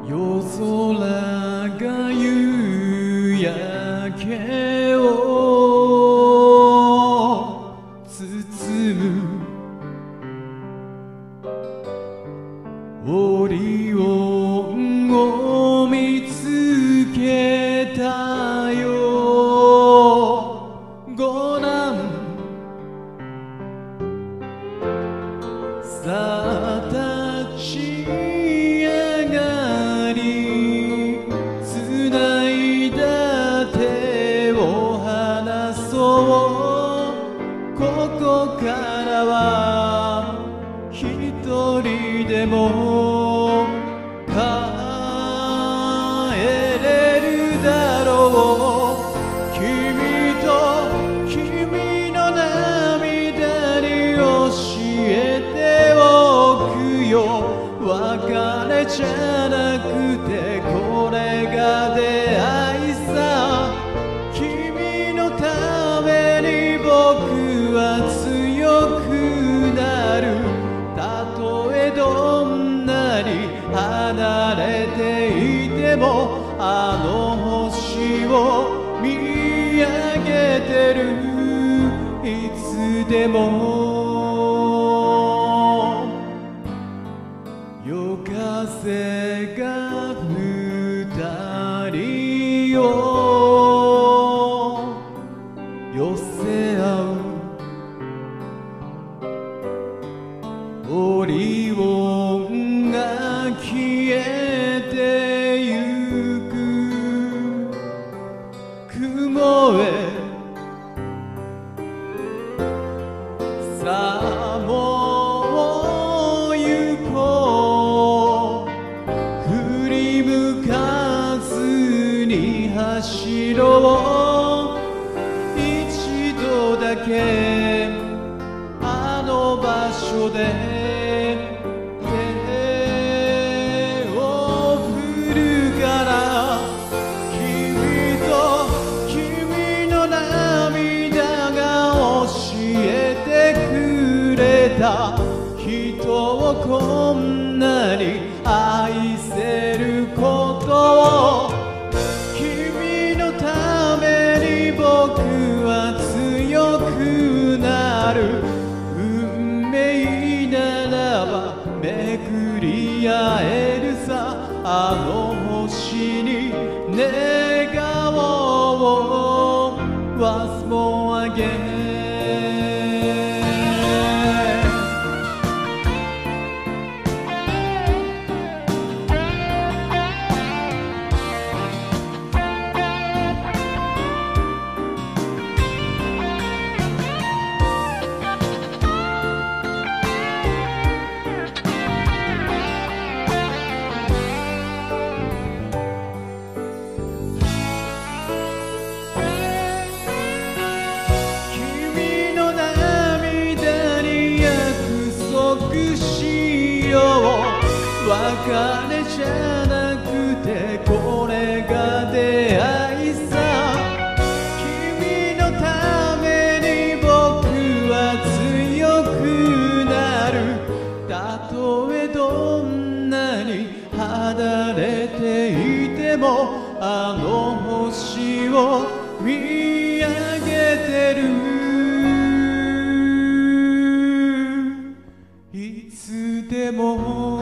夜空が夕焼けを包むオリオンを見つけたよ。ご覧さあ立ち上がり、つないだ手を離そう。ここからは一人でも帰れるだろう。君と君の涙に教えておくよ。別れじゃなくてこれが出会いさ。君のために僕は強くなる。たとえどんなに離れていてもあの星を見上げてる。いつでも夜風が二人を寄せ合う。オリオンが消えてゆく。雲へさあもう行こう。振り向かずに走ろう。一度だけあの場所で手を振るから。君と君の涙が教えてくれた。人をこんなに愛せることを。君のために僕は強くなる。運命ならば巡り合えるさ。あの星に願おう。 Once more again。別れじゃなくてこれが出会いさ。君のために僕は強くなる。たとえどんなに離れていてもあの星を見上げてる。いつでも